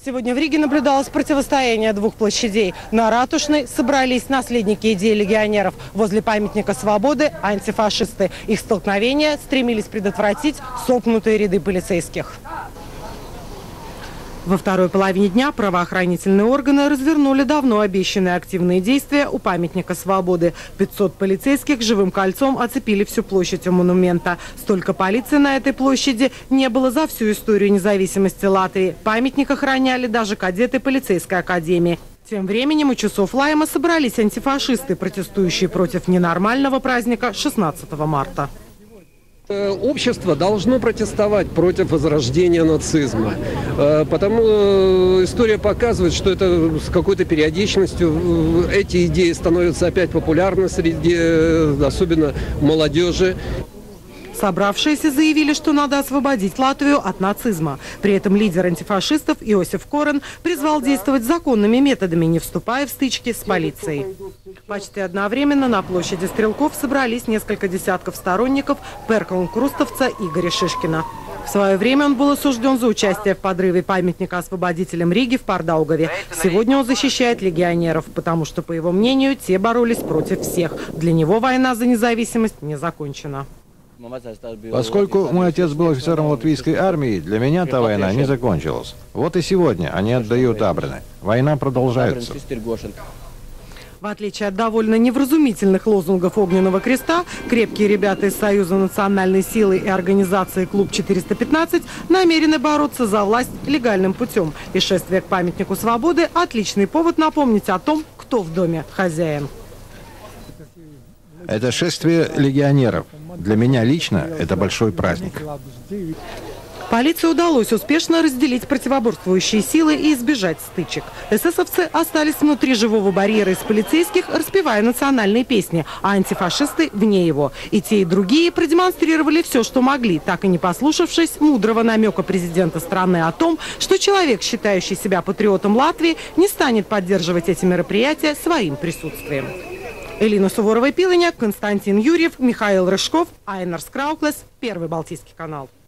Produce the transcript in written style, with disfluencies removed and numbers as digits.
Сегодня в Риге наблюдалось противостояние двух площадей. На Ратушной собрались наследники идей легионеров. Возле памятника свободы – антифашисты. Их столкновения стремились предотвратить сомкнутые ряды полицейских. Во второй половине дня правоохранительные органы развернули давно обещанные активные действия у памятника свободы. 500 полицейских живым кольцом оцепили всю площадь у монумента. Столько полиции на этой площади не было за всю историю независимости Латвии. Памятник охраняли даже кадеты полицейской академии. Тем временем у часов Лайма собрались антифашисты, протестующие против ненормального праздника 16 марта. Общество должно протестовать против возрождения нацизма, потому история показывает, что это с какой-то периодичностью эти идеи становятся опять популярны среди особенно молодежи. Собравшиеся заявили, что надо освободить Латвию от нацизма. При этом лидер антифашистов Иосиф Корен призвал действовать законными методами, не вступая в стычки с полицией. Почти одновременно на площади Стрелков собрались несколько десятков сторонников перколн-крустовца Игоря Шишкина. В свое время он был осужден за участие в подрыве памятника освободителям Риги в Пардаугаве. Сегодня он защищает легионеров, потому что, по его мнению, те боролись против всех. Для него война за независимость не закончена. Поскольку мой отец был офицером латвийской армии, для меня та война не закончилась. Вот и сегодня они отдают Абрены. Война продолжается. В отличие от довольно невразумительных лозунгов Огненного креста, крепкие ребята из Союза национальной силы и организации «Клуб 415» намерены бороться за власть легальным путем. И шествие к памятнику свободы – отличный повод напомнить о том, кто в доме хозяин. Это шествие легионеров. Для меня лично это большой праздник. Полиции удалось успешно разделить противоборствующие силы и избежать стычек. Эсэсовцы остались внутри живого барьера из полицейских, распевая национальные песни, а антифашисты вне его. И те, и другие продемонстрировали все, что могли, так и не послушавшись мудрого намека президента страны о том, что человек, считающий себя патриотом Латвии, не станет поддерживать эти мероприятия своим присутствием. Элина Суворова-Пилыня, Константин Юрьев, Михаил Рыжков, Айнар Скрауклес, Первый Балтийский канал.